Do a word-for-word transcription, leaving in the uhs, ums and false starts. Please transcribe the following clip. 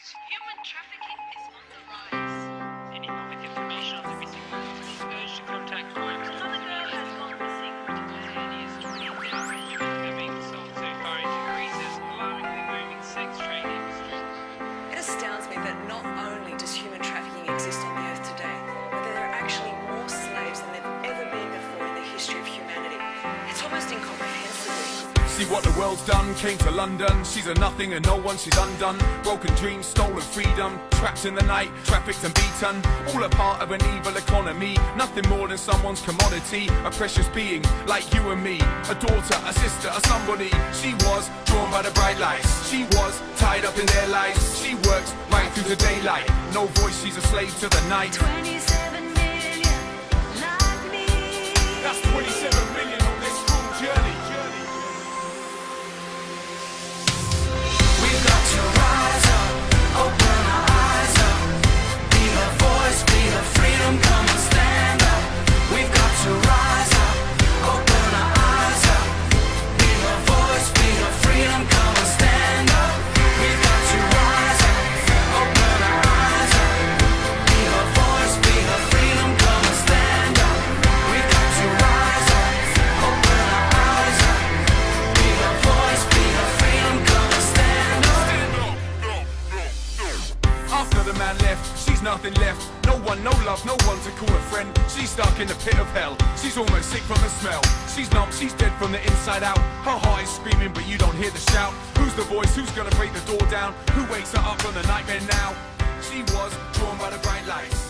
Human trafficking is on the rise. Anyone with information on the missing girl is urged to contact crime. Another girl has gone missing. As many as twenty thousand women are being sold so far into Greece's alarmingly booming sex trade industry. It astounds me that not only does human trafficking exist on the earth today, but that there are actually more slaves than there've ever been before in the history of humanity. It's almost incomprehensible. See what the world's done, came to London. She's a nothing and no one, she's undone. Broken dreams, stolen freedom, trapped in the night, trafficked and beaten. All a part of an evil economy, nothing more than someone's commodity. A precious being like you and me, a daughter, a sister, a somebody. She was drawn by the bright lights, she was tied up in their lives. She works right through the daylight, no voice, she's a slave to the night. twenty-seven million like me. That's twenty-seven million on this cruel journey. We've got to rise up, open our eyes up, be her voice, be her freedom, come and stand up. We've got to rise up, open our eyes up, be her voice, be her freedom, come and stand up. We've got to rise up, open our eyes up, be her voice, be her freedom, come and stand up. We've got to rise up, open our eyes up, be her voice, be her freedom, come and stand up. After the man left, she's nothing left. No one, no love, no one to call a friend. She's stuck in the pit of hell. She's almost sick from the smell. She's numb, she's dead from the inside out. Her heart is screaming, but you don't hear the shout. Who's the voice? Who's gonna break the door down? Who wakes her up from the nightmare now? She was drawn by the bright lights.